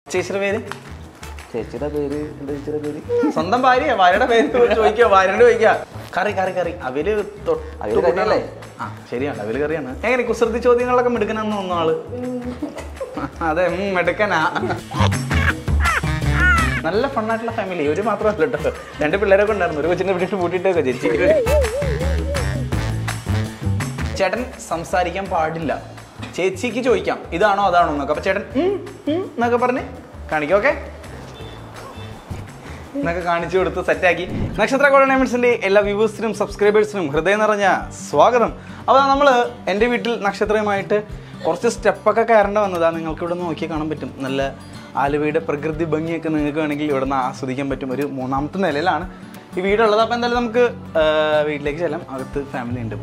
ചേച്ചിയുടെ പേര്? ചേച്ചിയുടെ പേര് എന്താ? ചേച്ചിയുടെ പേര് സ്വന്തം ഭാര്യ, ഭാര്യയുടെ പേര് ചോദിക്കുക, ഭാര്യയോട് ചോദിക്കുക. കറി കറി കറി അവല് കറിയല്ലേ? ആ ശരിയാണ്, അവല് കറിയാണ്. എങ്ങനെ കുസൃതി ചോദ്യങ്ങളൊക്കെ മെടുക്കണമെന്ന് തോന്നുന്നു ആള്? അതെ, മെടുക്കനാ. നല്ല ഫണ്ണായിട്ടുള്ള ഫാമിലി. ഒരു മാത്രമല്ല കേട്ടോ, 2 പിള്ളേരൊക്കെ ഉണ്ടായിരുന്നു. ഒരു കൊച്ചിനെ വിട്ടിട്ട് പൂട്ടിയിട്ടൊക്കെ ചേച്ചി. ചേട്ടൻ സംസാരിക്കാൻ പാടില്ല, ചേച്ചിക്ക് ചോദിക്കാം ഇതാണോ അതാണോ എന്നൊക്കെ. അപ്പൊ ചേട്ടൻ എന്നൊക്കെ പറഞ്ഞ് കാണിക്കും. ഓക്കെ എന്നൊക്കെ കാണിച്ചു കൊടുത്ത് സെറ്റാക്കി. നക്ഷത്ര ഗോൾഡൻ ഡയമണ്ട്സിന്റെ എല്ലാ വ്യൂവേഴ്സിനും സബ്സ്ക്രൈബേഴ്സിനും ഹൃദയം നിറഞ്ഞ സ്വാഗതം. അപ്പോൾ നമ്മൾ എൻ്റെ വീട്ടിൽ നക്ഷത്രയുമായിട്ട് കുറച്ച് സ്റ്റെപ്പൊക്കെ കയറേണ്ട വന്നതാണ്. നിങ്ങൾക്ക് ഇവിടെ നോക്കി കാണാൻ പറ്റും. നല്ല ആലുവയുടെ പ്രകൃതി ഭംഗിയൊക്കെ നിങ്ങൾക്ക് വേണമെങ്കിൽ ഇവിടെ നിന്ന് ആസ്വദിക്കാൻ പറ്റും. ഒരു 3ാമത്തെ നിലയിലാണ് ഈ വീടുള്ളത്. അപ്പോൾ എന്തായാലും നമുക്ക് വീട്ടിലേക്ക് ചെല്ലാം. അകത്ത് ഫാമിലി ഉണ്ട്.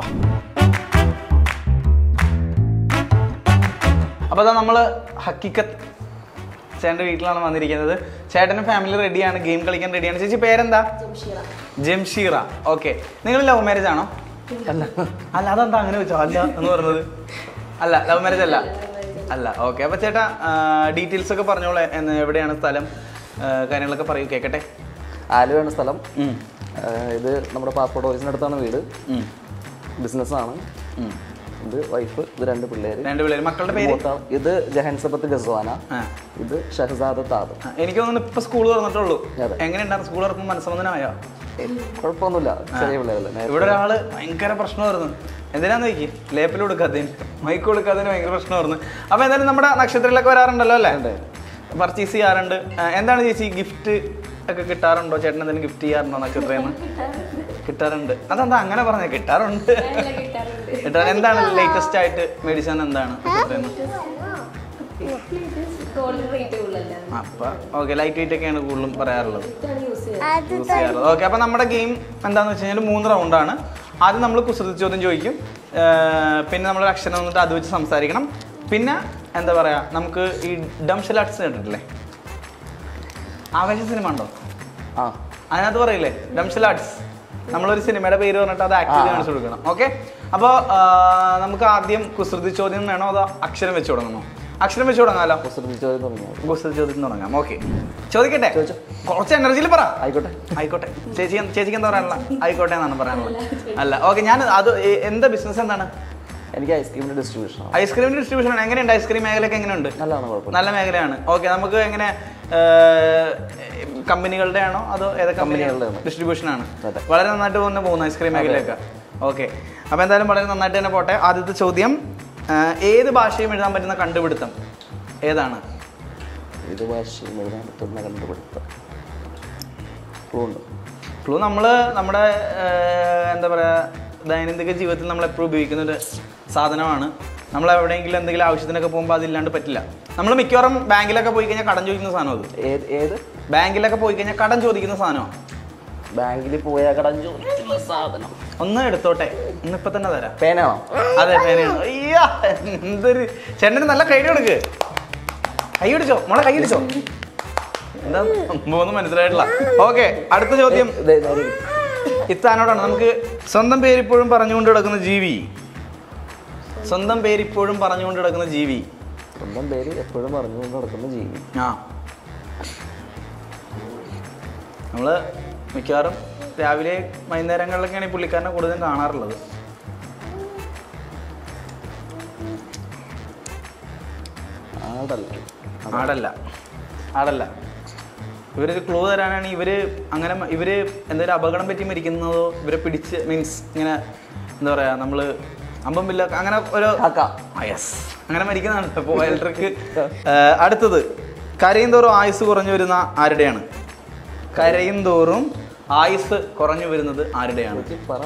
അപ്പോൾ അതാ നമ്മൾ ഹക്കിക്കത്ത് ചേട്ടൻ്റെ വീട്ടിലാണ് വന്നിരിക്കുന്നത്. ചേട്ടനും ഫാമിലി റെഡിയാണ്, ഗെയിം കളിക്കാൻ റെഡിയാണ്. ചേച്ചി പേരെന്താ? ജംഷീറ. ഓക്കെ, നിങ്ങൾ ലവ് മാരേജ് ആണോ? അല്ല. അല്ല, അതെന്താ അങ്ങനെ വെച്ചോ അല്ല എന്ന് പറഞ്ഞത്? അല്ല, ലവ് മാരേജ് അല്ല. അല്ല. ഓക്കെ, അപ്പോൾ ചേട്ടാ ഡീറ്റെയിൽസ് ഒക്കെ പറഞ്ഞോളെ. എവിടെയാണ് സ്ഥലം, കാര്യങ്ങളൊക്കെ പറയൂ, കേൾക്കട്ടെ. ആലുവയാണ് സ്ഥലം. ഇത് നമ്മുടെ പാസ്പോർട്ട് ഓഫീസിനടുത്താണ് വീട്. ബിസിനസ്സാണ്. ഇത് വൈഫ്, ഇത് 2 പിള്ളേര്. മക്കളുടെ പേര്? ഇത് ജഹൻസബത്ത് ഗസ്വാന, ഇത് ഷഹസാദത്ത് ആദം. എനിക്ക് തോന്നുന്നു ഇപ്പൊ സ്കൂൾ തുറന്നിട്ടുള്ളൂ. എങ്ങനെയുണ്ടായിരുന്നു സ്കൂൾ തുറക്കുമ്പോൾ? മനസ്സമ്മതനായോ? കുഴപ്പമൊന്നുമില്ല, ചെറിയ പിള്ളേരല്ലേ. ഇവിടെ ഒരാള് ഭയങ്കര പ്രശ്നമായിരുന്നു. എന്തിനാന്ന് നോക്കി, ലേപ്പിൽ കൊടുക്കാത്തതിന്, മൈക്ക് കൊടുക്കാത്തതിന് ഭയങ്കര പ്രശ്നമായിരുന്നു. അപ്പൊ എന്തായാലും നമ്മുടെ നക്ഷത്രത്തിലൊക്കെ വരാറുണ്ടല്ലോ അല്ലേ? പർച്ചേസ് ചെയ്യാറുണ്ട്. എന്താണ് ചേച്ചി, ഗിഫ്റ്റ് ഒക്കെ കിട്ടാറുണ്ടോ? ചേട്ടൻ എന്തെങ്കിലും ഗിഫ്റ്റ് ചെയ്യാറുണ്ടോ നക്ഷത്രന്ന്? കിട്ടാറുണ്ട്. അതെന്താ അങ്ങനെ പറഞ്ഞ? കിട്ടാറുണ്ട്. എന്താണ് ലേറ്റസ്റ്റ് ആയിട്ട് മേടിച്ചാൽ? എന്താണ് അപ്പൊ ഓക്കെ, ലൈറ്റ് വെയിറ്റ് ഒക്കെയാണ് കൂടുതലും പറയാറുള്ളത്, യൂസ് ചെയ്യാറുള്ളത്. ഓക്കെ, അപ്പൊ നമ്മുടെ ഗെയിം എന്താന്ന് വെച്ച് കഴിഞ്ഞാൽ 3 റൗണ്ടാണ്. ആദ്യം നമ്മൾ കുസൃതി ചോദ്യം ചോദിക്കും, പിന്നെ നമ്മൾ അക്ഷരം വന്നിട്ട് അത് വെച്ച് സംസാരിക്കണം. പിന്നെ എന്താ പറയാ, നമുക്ക് ഈ ഡംഷൽ ആർട്സ് കേട്ടിട്ടില്ലേ? ആവേശ സിനിമ ഉണ്ടോ? അതിനകത്ത് പറയില്ലേ ഡംഷൽ ആർട്സ്? നമ്മളൊരു സിനിമയുടെ പേര് പറഞ്ഞിട്ട് അത് ആക്ട് ചെയ്ത് കാണിച്ചു കൊടുക്കണം. ഓക്കെ, അപ്പോൾ നമുക്ക് ആദ്യം കുസൃതി ചോദ്യം വേണോ അതോ അക്ഷരം വെച്ച് തുടങ്ങണോ? അക്ഷരം വെച്ച് തുടങ്ങാമല്ലോ. കുസൃതി ചോദ്യം തുടങ്ങാം. ഓക്കെ, ചോദിക്കട്ടെ? കുറച്ച് എനർജിയിൽ പറ. ആയിക്കോട്ടെ. ചേച്ചിക്ക് എന്താ പറയാനുള്ള? ആയിക്കോട്ടെ എന്നാണ് പറയാനുള്ളത്. അല്ല, ഓക്കെ. ഞാൻ അത് എന്താ ബിസിനസ് എന്താണ്? എനിക്ക് ഐസ്ക്രീമിന്റെ ഡിസ്ട്രിബ്യൂഷൻ. ഐസ്ക്രീമിന്റെ ഡിസ്ട്രിബ്യൂഷൻ ആണ്. എങ്ങനെയുണ്ട് ഐസ്ക്രീം മേഖലയൊക്കെ? എങ്ങനെയുണ്ട്? നല്ല മേഖലയാണ്. ഓക്കെ, നമുക്ക് എങ്ങനെ കമ്പനികളുടെ ആണോ അതോ ഏതൊക്കെ കമ്പനികളുടെ ഡിസ്ട്രിബ്യൂഷൻ ആണ്? വളരെ നന്നായിട്ട് പോകുന്ന ഐസ്ക്രീം മേഖലയൊക്കെ. ഓക്കെ, അപ്പോൾ എന്തായാലും വളരെ നന്നായിട്ട് തന്നെ പോട്ടെ. ആദ്യത്തെ ചോദ്യം, ഏത് ഭാഷയും എഴുതാൻ പറ്റുന്ന കണ്ടുപിടുത്തം ഏതാണ്? ഏത് ഭാഷയും എഴുതാൻ പറ്റുന്ന കണ്ടുപിടുത്തം? ക്ലൂ നമ്മുടെ എന്താ പറയുക, ദൈനംദിന ജീവിതത്തിൽ നമ്മൾ എപ്പോഴും ഉപയോഗിക്കുന്ന ഒരു സാധനമാണ്. നമ്മൾ എവിടെയെങ്കിലും എന്തെങ്കിലും ആവശ്യത്തിനൊക്കെ പോകുമ്പോൾ അതില്ലാണ്ട് പറ്റില്ല. നമ്മൾ മിക്കവാറും ബാങ്കിലൊക്കെ പോയി കഴിഞ്ഞാൽ കടം ചോദിക്കുന്ന സാധനം അത്. ഏത് ബാങ്കിലൊക്കെ പോയി കഴിഞ്ഞാൽ കടം ചോദിക്കുന്ന സാധനമാണ്. ബാങ്കിൽ പോയാൽ കടം ചോദിക്കുന്ന സാധനം ഒന്ന് എടുത്തോട്ടെ, ഇന്നിപ്പോൾ തന്നെ തരാം. പേനാണോ? അതെ, പേനയാണ്. അയ്യാ, എന്തൊരു ചേട്ടന് നല്ല കൈ കൊടുക്ക്. കൈ പിടിച്ചോ മോളെ, കൈ പിടിച്ചോ. എന്താ സംഭവം മനസ്സിലായിട്ടില്ല. ഓക്കെ, അടുത്ത ചോദ്യം ഇത്താനോടാണ്. നമുക്ക് സ്വന്തം പേരിപ്പോഴും പറഞ്ഞുകൊണ്ട് കിടക്കുന്ന ജീവി. സ്വന്തം പേരിപ്പോഴും പറഞ്ഞുകൊണ്ട് കിടക്കുന്ന ജീവി. സ്വന്തം പേര് എപ്പോഴും പറഞ്ഞുകൊണ്ട് നടക്കുന്ന ജീവി. നമ്മള് മിക്കവാറും രാവിലെ വൈകുന്നേരങ്ങളിലൊക്കെയാണ് ഈ പുള്ളിക്കാരനെ കൂടുതലും കാണാറുള്ളത്. ആടല്ല. ഇവരൊരു ക്ലൂ തരാനാണ്. ഇവര് എന്തെങ്കിലും അപകടം പറ്റി മരിക്കുന്നതോ ഇവരെ പിടിച്ച് മീൻസ് ഇങ്ങനെ എന്താ പറയാ, നമ്മള് അമ്പമ്പില്ല അങ്ങനെ ഒരു യെസ് അങ്ങനെ മരിക്കുന്നതാണ്. ഇപ്പോൾ ഇലക്ട്രിക്. അടുത്തത്, കരയും തോറും ആയുസ് കുറഞ്ഞു വരുന്ന ആരുടെയാണ്? കരയും തോറും ആയുസ് കുറഞ്ഞു വരുന്നത് ആരുടെയാണ്?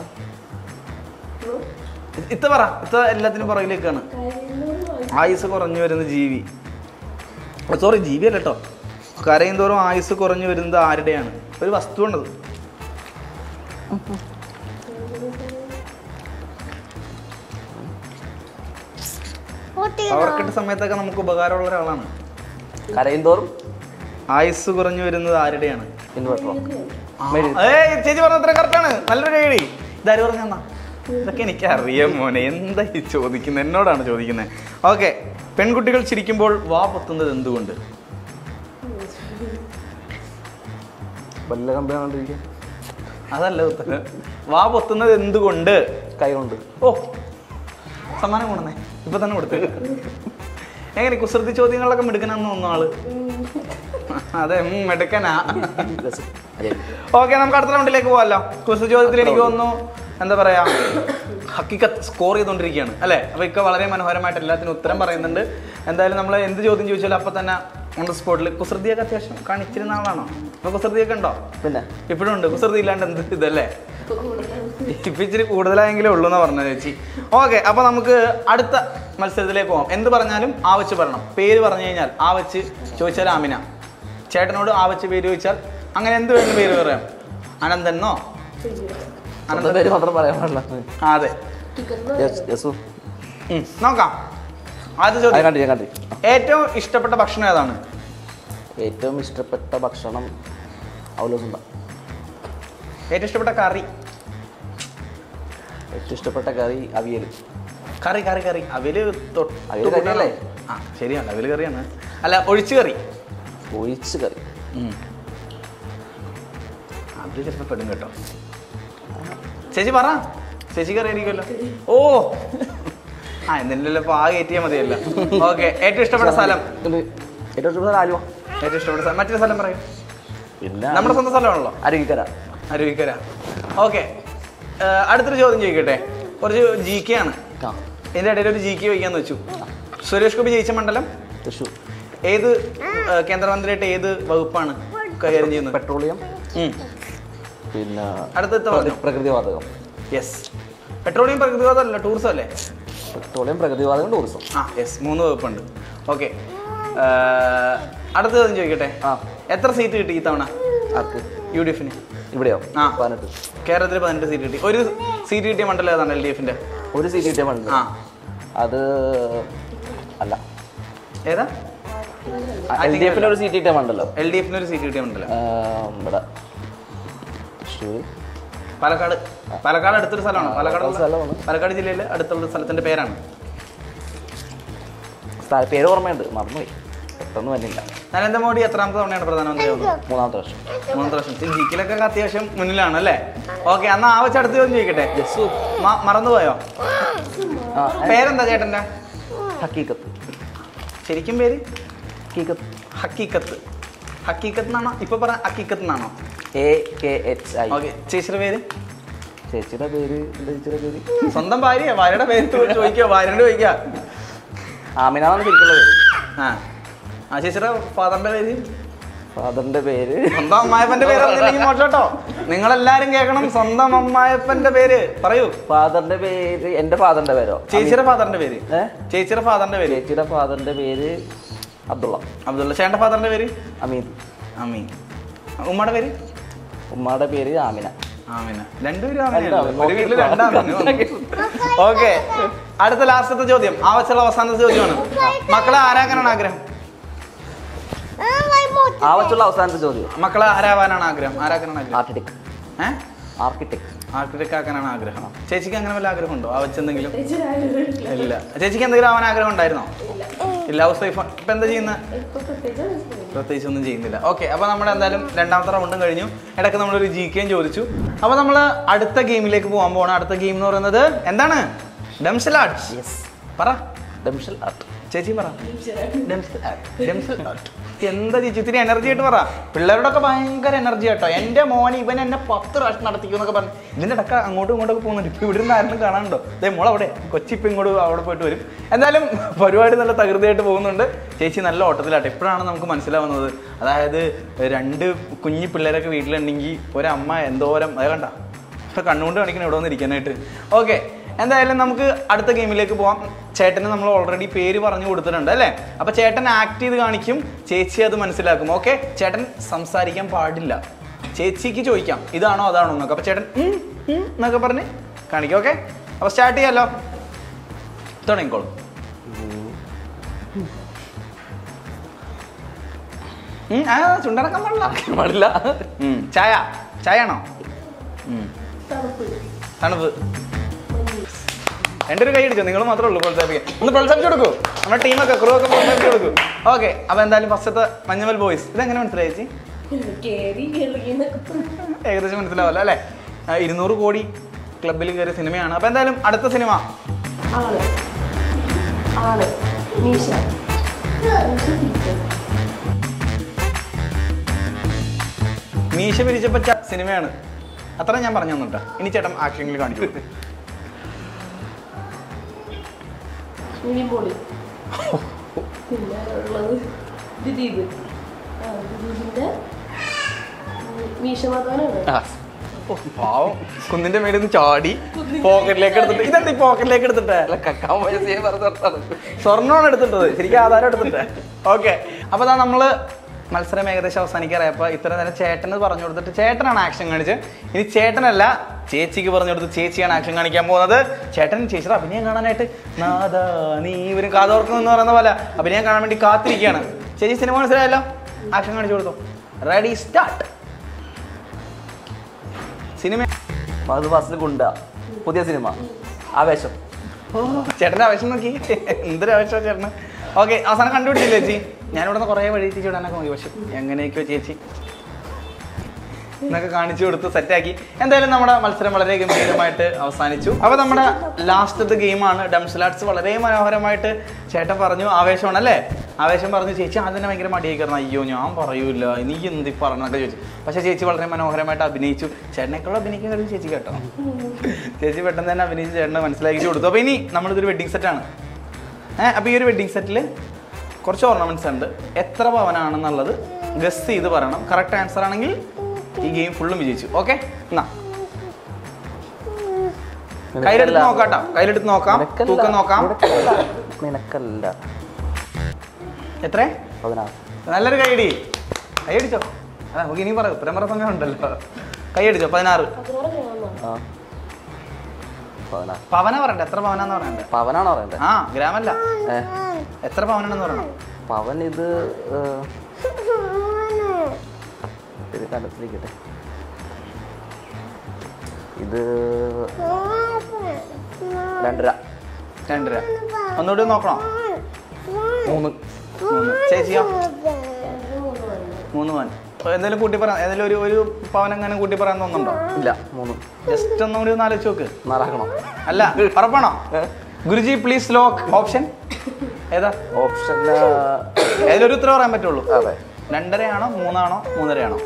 ഇത്ത എല്ലാത്തിനും പുറകിലേക്കാണ്. ആയുസ് കുറഞ്ഞു വരുന്ന ജീവി. സോറി, ജീവി അല്ല കേട്ടോ. കരയും തോറും ആയുസ് കുറഞ്ഞു വരുന്നത് ആരുടെയാണ്? ഒരു വസ്തുവാണത്. പവർക്കട്ട് സമയത്തൊക്കെ നമുക്ക് ഉപകാരമുള്ള ഒരാളാണ്. കരയും തോറും ആയുസ് കുറഞ്ഞു വരുന്നത് ആരുടെയാണ്? ഇൻവെർട്ടറോ? ചേച്ചി പറഞ്ഞത്ര കറക്റ്റാണ്. നല്ലൊരു ഐഡി. ഇതാര് പറഞ്ഞാ? ഇതൊക്കെ എനിക്കറിയാം മോനെ. എന്താ ഈ ചോദിക്കുന്നത്? എന്നോടാണ് ചോദിക്കുന്നത്. ഓക്കെ, പെൺകുട്ടികൾ ചിരിക്കുമ്പോൾ വാ പൊത്തുന്നത് എന്തുകൊണ്ട്? വലിയ കമ്പനി അതല്ല ഉത്തരം. വാ പൊത്തുന്നത് എന്തുകൊണ്ട്? കൈ കൊണ്ട്. ഓ, സമ്മാനം കൊണ്ടുവന്നേ, ഇപ്പൊ തന്നെ കൊടുത്തേ. എങ്ങനെ കുസൃതി ചോദ്യങ്ങളൊക്കെ മിടുക്കനെന്ന് തോന്നുന്നു ആള്. അതെ, മിടുക്കനാ. ഓക്കെ, നമുക്ക് അടുത്ത റൗണ്ടിലേക്ക് പോകാമല്ലോ. കുസൃതി ചോദ്യത്തിൽ എനിക്ക് തോന്നുന്നു എന്താ പറയാ, ഹക്കിക്കത്ത് സ്കോർ ചെയ്തുകൊണ്ടിരിക്കുകയാണ് അല്ലേ? അപ്പോൾ ഇക്ക വളരെ മനോഹരമായിട്ട് എല്ലാത്തിനും ഉത്തരം പറയുന്നുണ്ട്. എന്തായാലും നമ്മൾ എന്ത് ചോദ്യം ചോദിച്ചാലും അപ്പം തന്നെ ഓൺ ദ സ്പോട്ടിൽ. കുസൃതിയൊക്കെ അത്യാവശ്യം കാണിച്ചിരുന്ന ആളാണോ? അപ്പോൾ കുസൃതിയൊക്കെ ഉണ്ടോ? പിന്നെ ഇപ്പോഴും ഉണ്ട്. കുസൃതി ഇല്ലാണ്ട് എന്ത് ഇതല്ലേ? ഇപ്പം ഇച്ചിരി കൂടുതലായെങ്കിലേ ഉള്ളൂ എന്നാണ് പറഞ്ഞത് ചേച്ചി. ഓക്കെ, അപ്പോൾ നമുക്ക് അടുത്ത മത്സരത്തിലേക്ക് പോകാം. എന്ത് പറഞ്ഞാലും ആ വെച്ച് പറയണം. പേര് പറഞ്ഞു കഴിഞ്ഞാൽ ആ വെച്ച് ചോദിച്ചാൽ ആമിന, ചേട്ടനോട് ആ വെച്ച് പേര് ചോദിച്ചാൽ അങ്ങനെ എന്ത് വേണം പേര് പറയാം. അനന്തനോ പേര് മാത്രം പറയാൻ പാടില്ല. അതെ, നോക്കാം. ആദ്യ ചോദ്യം, ഏറ്റവും ഇഷ്ടപ്പെട്ട ഭക്ഷണം ഏതാണ്? ഏറ്റവും ഇഷ്ടപ്പെട്ട ഭക്ഷണം അവലോസുണ്ട. ഏറ്റവും ഇഷ്ടപ്പെട്ട കറി? ഏറ്റവും ഇഷ്ടപ്പെട്ട കറി അവിയൽ. കറി കറി കറി അവിയല് കറിയല്ലേ? ആ ശരിയാണ്, അവിയൽ കറിയാണ്. അല്ല, ഒഴിച്ചു കറി. ഒഴിച്ച് കറി അത് ചിലപ്പോൾ പെടും കേട്ടോ. ചേച്ചി പറ, ചേച്ചി കറി ആയിരിക്കുമല്ലോ. ഓ ആ, എന്തെങ്കിലും ഇപ്പോൾ ആ കയറ്റിയാൽ മതിയല്ലോ. ഓക്കെ, ഏറ്റവും ഇഷ്ടപ്പെട്ട സ്ഥലം? ഏറ്റവും ഇഷ്ടപ്പെട്ട ആലുവ. ഏറ്റവും ഇഷ്ടപ്പെട്ട സ്ഥലം മറ്റൊരു സ്ഥലം പറയും. പിന്നെ നമ്മുടെ സ്വന്തം സ്ഥലമാണല്ലോ, അരുവിക്കര. അരുവിക്കര. ഓക്കെ, അടുത്തൊരു ചോദ്യം ചോദിക്കട്ടെ. കുറച്ച് ജി കെ ആണ്. ഇതിൻ്റെ ഇടയിൽ ഒരു ജി കെ ചോദിക്കാന്ന് വെച്ചു. സുരേഷ് ഗോപി ജയിച്ച മണ്ഡലം തൃശ്ശൂർ. ഏത് കേന്ദ്രമന്ത്രിയായിട്ട് ഏത് വകുപ്പാണ് കൈകാര്യം ചെയ്യുന്നത്? പെട്രോളിയം. പിന്നെ അടുത്ത പ്രകൃതിവാതകം. യെസ്, പെട്രോളിയം പ്രകൃതിവാതകം അല്ല, ടൂറിസം അല്ലേ? പെട്രോളിയം, പ്രകൃതിവാതകം, ടൂറിസം. ആ യെസ്, 3 വകുപ്പുണ്ട്. ഓക്കെ, അടുത്ത ചോദ്യം ചോദിക്കട്ടെ. എത്ര സീറ്റ് കിട്ടി ഈ തവണ? ആർക്ക്? യു ഡി എഫിന്. ഇവിടെയോ? 18. കേരളത്തിൽ 18 സീറ്റ് കിട്ടി. ഒരു സീറ്റ് കിട്ടിയ മണ്ഡലം ഏതാണ് എൽ ഡി എഫിന്റെ? ഒരു സീറ്റ് കിട്ടിയ മണ്ഡലം? അത് അല്ല, ഏതാ? എൽ ഡി എഫിന് ഒരു സീറ്റ് കിട്ടിയ മണ്ഡലം. എൽ ഡി എഫിന് ഒരു സീറ്റ് കിട്ടിയ മണ്ഡലം ഇവിടെ പാലക്കാട്. പാലക്കാട് അടുത്തൊരു സ്ഥലമാണ്. പാലക്കാട് ജില്ലയിൽ അടുത്തുള്ള സ്ഥലത്തിന്റെ പേരാണ്. പേര് ഓർമ്മയുണ്ട്, മറന്നുപോയി, പെട്ടെന്ന് വന്നില്ല. നരേന്ദ്രമോദി എത്രാമത്തെ തവണയാണ് പ്രധാനമന്ത്രിയാവുന്നത്? 3ാമത്തെ വർഷം. 3ാമത്തെ വർഷം. ജിക്കിലൊക്കെ അത്യാവശ്യം മുന്നിലാണ് അല്ലേ? ഓക്കെ, എന്നാ ആ വെച്ച് അടുത്ത ചോദ്യം ചോദിക്കട്ടെ. മറന്നുപോയോ? പേരെന്താ ചേട്ടൻ്റെ? ഹക്കീക്കത്ത്. ശരിക്കും പേര്? ഹക്കീക്കത്ത്. ഹക്കീക്കത്ത്. ഹക്കീക്കത്ത് എന്നാണോ ഇപ്പൊ പറ? ഹക്കീക്കത്ത് എന്നാണോ? AKHI. ഓക്കെ, ചേച്ചിയുടെ പേര്? ചേച്ചിയുടെ പേര് ചേച്ചിയുടെ പേര് സ്വന്തം ഭാര്യ, ഭാര്യയുടെ പേര് ചോദിക്കുക, ഭാര്യയോട് ചോദിക്കുക. ആമിനാണ് ശരിക്കുള്ള പേര്. ആ ചേച്ചിയുടെ ഫാദറിന്റെ പേര്? ഫാദറിന്റെ പേര് സ്വന്തം അമ്മായപ്പന്റെ പേര് അറിഞ്ഞില്ലെങ്കിൽ മോശട്ടോ. നിങ്ങളെല്ലാരും കേൾക്കണം, സ്വന്തം അമ്മായപ്പന്റെ പേര് പറയൂ. ഫാദറിന്റെ പേര്? എന്റെ ഫാദറിന്റെ പേരോ? ചേച്ചിയുടെ ഫാദറിന്റെ പേര്? ചേച്ചിയുടെ ഫാദറിന്റെ പേര്? ചേച്ചിയുടെ ഫാദറിന്റെ പേര് അബ്ദുള്ള. അബ്ദുള്ള. ചേട്ടന്റെ ഫാദറിന്റെ പേര്? അമീൻ. അമീൻ. ഉമ്മയുടെ പേര്? ഉമ്മയുടെ പേര് ആമിന. ആമിന. രണ്ടുപേരും ആമിന. ഓക്കെ, അടുത്ത ലാസ്റ്റത്തെ ചോദ്യം, ആ വെച്ചുള്ള അവസാനത്തെ ചോദ്യമാണ്. മക്കളെ ആരാകാനാണ് ആഗ്രഹം? ആ വെച്ചുള്ള അവസാനത്തെ ചോദ്യം. മക്കളെ ആരാവാനാണ് ആഗ്രഹം? ആരാക്കാനാണ് ആഗ്രഹം? ആർക്കിടെക്ട്. ആർക്കിടെക്ട് ആക്കാനാണ് ആഗ്രഹം. ചേച്ചിക്ക് അങ്ങനെ വല്ല ആഗ്രഹം ഉണ്ടോ? ആ വെച്ചെന്തെങ്കിലും? ഇല്ല. ചേച്ചിക്ക് എന്തെങ്കിലും ആവാൻ ആഗ്രഹം ഉണ്ടായിരുന്നോ? ഇല്ല. House wife. ഇപ്പൊ എന്താ ചെയ്യുന്നത്? പ്രത്യേകിച്ച് ഒന്നും ചെയ്യുന്നില്ല. ഓക്കെ, അപ്പൊ നമ്മുടെ എന്തായാലും 2ാമത്തെ റൗണ്ടും കഴിഞ്ഞു. ഇടയ്ക്ക് നമ്മളൊരു GK ചോദിച്ചു. അപ്പൊ നമ്മൾ അടുത്ത ഗെയിമിലേക്ക് പോകാൻ പോകണം. അടുത്ത ഗെയിം എന്ന് പറയുന്നത് എന്താണ്? ഡംസൽ ആർട്ട്. പറ. ഡംസൽ ആർട്ട്. ചേച്ചി പറ. എന്താ ചേച്ചി ഇത്തിരി എനർജി ആയിട്ട് പറ. പിള്ളേരോടൊക്കെ ഭയങ്കര എനർജി ആട്ടോ. എൻ്റെ മോൻ ഇവൻ എന്നെ 10 പ്രാവശ്യം നടത്തിക്കുന്നൊക്കെ പറഞ്ഞു. ഇതിൻ്റെ ഇടയ്ക്ക് അങ്ങോട്ടും ഇങ്ങോട്ടൊക്കെ പോകുന്നുണ്ട്. ഇപ്പം ഇവിടെ നിന്ന് ആരും കാണാനുണ്ടോ? അതേ മോളവിടെ കൊച്ചിപ്പം ഇങ്ങോട്ട് അവിടെ പോയിട്ട് വരും. എന്തായാലും പരിപാടി നല്ല തകൃതിയായിട്ട് പോകുന്നുണ്ട്. ചേച്ചി നല്ല ഓട്ടത്തിലാട്ടെ. ഇപ്പോഴാണ് നമുക്ക് മനസ്സിലാവുന്നത്, അതായത് 2 കുഞ്ഞി പിള്ളേരൊക്കെ വീട്ടിലുണ്ടെങ്കിൽ ഒരമ്മ എന്തോരം അത് കണ്ട ഇപ്പം കണ്ണുകൊണ്ട് കാണിക്കണം ഇവിടെ വന്നിരിക്കാനായിട്ട്. ഓക്കെ, എന്തായാലും നമുക്ക് അടുത്ത ഗെയിമിലേക്ക് പോകാം. ചേട്ടന് നമ്മൾ ഓൾറെഡി പേര് പറഞ്ഞു കൊടുത്തിട്ടുണ്ട് അല്ലേ? അപ്പം ചേട്ടൻ ആക്ട് ചെയ്ത് കാണിക്കും, ചേച്ചി അത് മനസ്സിലാക്കും. ഓക്കെ, ചേട്ടൻ സംസാരിക്കാൻ പാടില്ല. ചേച്ചിക്ക് ചോദിക്കാം ഇതാണോ അതാണോ എന്നൊക്കെ. അപ്പം ചേട്ടൻ എന്നൊക്കെ പറഞ്ഞ് കാണിക്കും. ഓക്കെ, അപ്പോൾ സ്റ്റാർട്ട് ചെയ്യാമല്ലോ. തുടങ്ങിക്കോളും. ചുണ്ടടക്കാൻ പാടില്ല. ചായ. ചായ ആണോ? തണുപ്പ്. രണ്ടൊരു കൈ അടിച്ചോ, നിങ്ങൾ മാത്രമേ ഉള്ളൂ പ്രോത്സാഹിപ്പിക്കാൻ. ഒന്ന് പ്രോത്സാഹിപ്പിച്ച് കൊടുക്കൂ, നമ്മുടെ ടീമൊക്കെ ക്രൂ ഒക്കെ പ്രോത്സാഹിപ്പിച്ച് കൊടുക്കൂ. ഓക്കെ, അപ്പോൾ എന്തായാലും ഫസ്റ്റത്തെ മഞ്ഞുമൽ ബോയ്സ് ഇതെങ്ങനെ മനസ്സിലായി ചേച്ചി? ഏകദേശം മനസ്സിലാവല്ലോ അല്ലേ? 200 കോടി ക്ലബിൽ കയറിയ സിനിമയാണ്. അപ്പോൾ എന്തായാലും അടുത്ത സിനിമ മീശ പിരിച്ചപ്പോ സിനിമയാണ്. അത്ര ഞാൻ പറഞ്ഞു തന്നിട്ടാ. ഇനി ചേട്ടൻ ആക്ഷനിൽ കാണിച്ചു. പാവം കുന്നിന്റെ മേലിൽ നിന്ന് ചാടി പോക്കറ്റിലേക്ക് എടുത്തിട്ട്. ഇതെന്താ പോക്കറ്റിലേക്ക് എടുത്തിട്ട്? സ്വർണ്ണമാണ് എടുത്തിട്ടത്, ശരിക്കും ആധാരം എടുത്തിട്ട്. ഓക്കെ, അപ്പൊ അതാ നമ്മള് മത്സരം ഏകദേശം അവസാനിക്കാറായപ്പോൾ ഇത്ര നേരം ചേട്ടന് പറഞ്ഞു കൊടുത്തിട്ട് ചേട്ടനാണ് ആക്ഷൻ കാണിച്ചത്. ഇനി ചേട്ടനല്ല, ചേച്ചിക്ക് പറഞ്ഞു കൊടുത്ത് ചേച്ചിയാണ് ആക്ഷൻ കാണിക്കാൻ പോകുന്നത്. ചേട്ടൻ ചേച്ചിയുടെ അഭിനയം കാണാനായിട്ട് നാദാ നീ ഇവരും കാതോർക്കുമെന്ന് പറയുന്ന പോലെ അഭിനയം കാണാൻ വേണ്ടി കാത്തിരിക്കുകയാണ്. ചേച്ചി സിനിമ മനസ്സിലായല്ലോ, ആക്ഷൻ കാണിച്ചു കൊടുത്തു. Ready start. സിനിമ ഗുണ്ട, പുതിയ സിനിമ ആവേശം. ചേട്ടൻ്റെ ആവേശം നോക്കി, എന്തൊരു ആവേശമാണ് ചേട്ടന്. ഓക്കെ, അവസാനം കണ്ടുപിടിച്ചില്ല ചേച്ചി. ഞാനിവിടെ നിന്ന് കുറേ വഴി ചേച്ചി വിടാനൊക്കെ നോക്കി, പക്ഷെ എങ്ങനെയൊക്കെയോ ചേച്ചി എന്നൊക്കെ കാണിച്ചു കൊടുത്ത് സെറ്റാക്കി. എന്തായാലും നമ്മുടെ മത്സരം വളരെ ഗംഭീരമായിട്ട് അവസാനിച്ചു. അപ്പോൾ നമ്മുടെ ലാസ്റ്റത്തെ ഗെയിമാണ് ഡംസലാട്സ്. വളരെ മനോഹരമായിട്ട് ചേട്ടൻ പറഞ്ഞു ആവേശമാണ് അല്ലേ? ആവേശം പറഞ്ഞു. ചേച്ചി ആദ്യം തന്നെ ഭയങ്കര മടിയായിരുന്നു. അയ്യോ ഞാൻ പറയൂല, നീ എന്ത് പറഞ്ഞൊക്കെ ചോദിച്ചു. പക്ഷേ ചേച്ചി വളരെ മനോഹരമായിട്ട് അഭിനയിച്ചു. ചേട്ടനേക്കുള്ള അഭിനയിക്കാൻ കഴിയും ചേച്ചി കേട്ടോ. ചേച്ചി പെട്ടെന്ന് തന്നെ അഭിനയിച്ച് ചേട്ടനെ മനസ്സിലാക്കി കൊടുത്തു. അപ്പോൾ ഇനി നമ്മളിതൊരു വെഡ്ഡിങ് സെറ്റാണ്. അപ്പോൾ ഈ ഒരു വെഡ്ഡിങ് സെറ്റിൽ കുറച്ച് ഓർണമെൻറ്റ്സ് ഉണ്ട്. എത്ര പവനാണെന്നുള്ളത് ഗസ് ചെയ്ത് പറയണം. കറക്റ്റ് ആൻസർ ആണെങ്കിൽ ഈ ഗെയിം ഫുള്ളും വിജയിച്ചു. ഓക്കെ, എന്നാ കയ്യിലെടുത്ത് നോക്കാട്ടോ, കയ്യിലെടുത്ത് നോക്കാം, തൂക്കം നോക്കാം. എത്ര? 16. നല്ലൊരു കൈയടി, കൈയടിച്ചോ. അതെ, നമുക്ക് ഇനി പറയാം, ഉത്തരം പറയാൻ സമയം ഉണ്ടല്ലോ. കൈയടിച്ചോ. 16. പവന പറയണ്ട, എത്ര പവനാന്ന് പറയണ്ടേ? പവനാണോ പറയണ്ടേ? ആ, ഗ്രാമല്ല. എത്ര പവനാണെന്ന് പറയണം. പവൻ ഇത് കണ്ടത്തിരിക്കട്ടെ. ഇത് 2.5. ഒന്നുകൂടി നോക്കണോ? 3. ചേച്ചിയോ? 3 പവൻ. എന്തെങ്കിലും കൂട്ടി പറയാം, ഏതെങ്കിലും ഒരു പവൻ എങ്ങനെ കൂട്ടി പറയാൻ തോന്നുന്നുണ്ടോ? ഇല്ല, 3. ജസ്റ്റ് ഒന്നുകൂടി ഒന്ന് ആലോചിച്ച് നോക്ക്. 4 അല്ല, ഉറപ്പാണോ? Guruji please lock. ഓപ്ഷൻ ഏതാ? ഓപ്ഷൻ ഏതൊരു ഉത്തരം പറയാൻ പറ്റുള്ളൂ. അതെ. 2.5 ആണോ 3 ആണോ 3.5 ആണോ?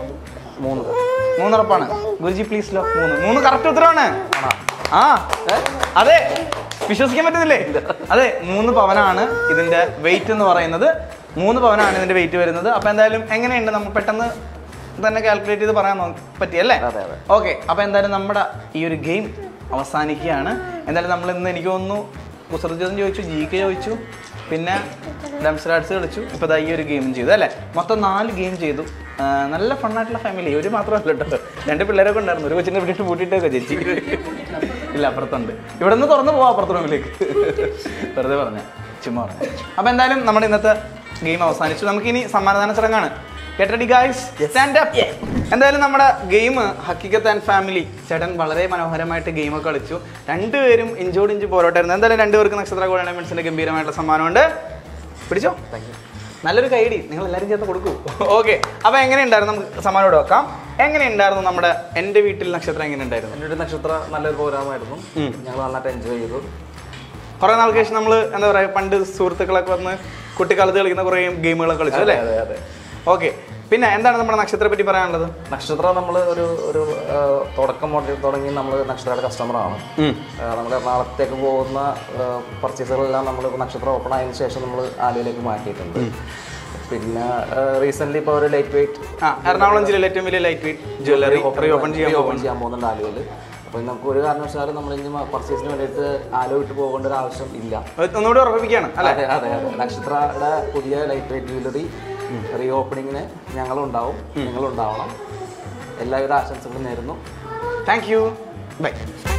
3 ഉറപ്പാണ്. Guruji please lock. 3 കറക്റ്റ് ഉത്തരവാണ്. ആ അതെ, വിശ്വസിക്കാൻ പറ്റുന്നില്ലേ? അതെ, 3 പവനാണ് ഇതിന്റെ വെയിറ്റ് എന്ന് പറയുന്നത്. 3 പവനാണ് ഇതിന്റെ വെയിറ്റ് വരുന്നത്. അപ്പൊ എന്തായാലും എങ്ങനെയുണ്ട്, നമുക്ക് പെട്ടെന്ന് തന്നെ കാൽക്കുലേറ്റ് ചെയ്ത് പറയാൻ പറ്റിയല്ലേ? ഓക്കെ, അപ്പൊ എന്തായാലും നമ്മുടെ ഈ ഒരു ഗെയിം അവസാനിക്കുകയാണ്. എന്തായാലും നമ്മൾ ഇന്ന് എനിക്ക് തോന്നുന്നു കുസൃതി ചോദിച്ചു, GK ചോദിച്ചു, പിന്നെ ഡംസലാട്സ് കളിച്ചു, ഇപ്പോൾ ഈ ഒരു ഗെയിം ചെയ്തു അല്ലേ? മൊത്തം 4 ഗെയിം ചെയ്തു. നല്ല ഫണ്ണായിട്ടുള്ള ഫാമിലി. ഒരു മാത്രമല്ല കേട്ടോ, 2 പിള്ളേരൊക്കെ ഉണ്ടായിരുന്നു. ഒരു കൊച്ചിനെ വിട്ടിട്ട് പൂട്ടിയിട്ടൊക്കെ ചേച്ചി. ഇല്ല, അപ്പുറത്തുണ്ട്. ഇവിടെ നിന്ന് തുറന്ന് പോവാം അപ്പുറത്ത് റൂമിലേക്ക്. വെറുതെ പറഞ്ഞ, ചുമ്മാ പറഞ്ഞ. അപ്പോൾ എന്തായാലും നമ്മുടെ ഇന്നത്തെ ഗെയിം അവസാനിച്ചു. നമുക്കിനി സമ്മാനദാന ചടങ്ങാണ്. Get ready guys, stand up. എന്തായാലും നമ്മുടെ ഗെയിം ഹക്കീക്കത്ത് ആൻഡ് ഫാമിലി. ചേട്ടൻ വളരെ മനോഹരമായിട്ട് ഗെയിമൊക്കെ കളിച്ചു. 2 പേരും ഇഞ്ചോട് ഇഞ്ച് പോരാട്ടായിരുന്നു. എന്തായാലും 2 പേർക്ക് നക്ഷത്ര ഗോൾഡ് ഡയമണ്ട്സിന്റെ ഗംഭീരമായിട്ടുള്ള സമ്മാനമുണ്ട്. പിടിച്ചോ, നല്ലൊരു കൈഡി നിങ്ങൾ എല്ലാവരും ചേർത്ത് കൊടുക്കൂ. ഓക്കെ, അപ്പോൾ എങ്ങനെയുണ്ടായിരുന്നു? നമുക്ക് സമ്മാനം ഇവിടെ വെക്കാം. എങ്ങനെയുണ്ടായിരുന്നു നമ്മുടെ എൻ്റെ വീട്ടിൽ നക്ഷത്രം? എങ്ങനെയുണ്ടായിരുന്നു? എൻ്റെ വീട്ടിൽ നക്ഷത്രം നല്ലൊരു പ്രോഗ്രാമായിരുന്നു. ഞങ്ങൾ നന്നായിട്ട് എൻജോയ് ചെയ്തു. കുറേ നാൾക്ക് ശേഷം നമ്മൾ എന്താ പറയുക, പണ്ട് സുഹൃത്തുക്കളൊക്കെ വന്ന് കുട്ടിക്കാലത്ത് കളിക്കുന്ന കുറേ ഗെയിമുകളൊക്കെ കളിച്ചു അല്ലേ? അതെ അതെ. ഓക്കെ, പിന്നെ എന്താണ് നമ്മുടെ നക്ഷത്രത്തെ പറ്റി പറയാനുള്ളത്? നക്ഷത്രം നമ്മൾ ഒരു തുടക്കം മുതൽ തുടങ്ങി നമ്മൾ നക്ഷത്രയുടെ കസ്റ്റമറാണ്. നമ്മൾ എറണാകുളത്തേക്ക് പോകുന്ന പർച്ചേസുകളെല്ലാം നമ്മൾ നക്ഷത്രം ഓപ്പൺ ആയതിനു ശേഷം നമ്മൾ ആലുവയിലേക്ക് മാറ്റിയിട്ടുണ്ട്. പിന്നെ റീസെൻ്റ്ലി ഇപ്പോൾ ഒരു ലൈറ്റ് വെയിറ്റ് എറണാകുളം ജില്ലയിലെ ഏറ്റവും വലിയ ലൈറ്റ് വെയിറ്റ് ജ്വല്ലറി ഓപ്പൺ ചെയ്യാൻ പോകുന്നുണ്ട് ആലുവയിൽ. അപ്പോൾ നമുക്ക് ഒരു കാരണവശാലും നമ്മൾ ഇനി പർച്ചേസിന് വേണ്ടിയിട്ട് ആലുവ വിട്ട് പോകേണ്ട ഒരു ആവശ്യം ഇല്ല. ഒന്നുകൂടി ഉറപ്പിക്കുകയാണ്. അതെ അതെ അതെ. നക്ഷത്രയുടെ പുതിയ ലൈറ്റ് വെയിറ്റ് ജ്വല്ലറി റീ ഓപ്പണിങ്ങിന് ഞങ്ങളുണ്ടാവും, നിങ്ങളുണ്ടാവണം. എല്ലാവിധ ആശംസകളും നേരുന്നു. Thank you, bye.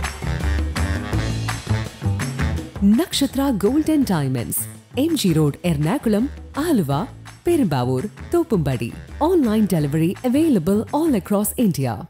Nakshatra Gold and Diamonds, MG Road, Ernakulam, Aluva, Perumbavoor, Thoppambadi. Online delivery available all across India.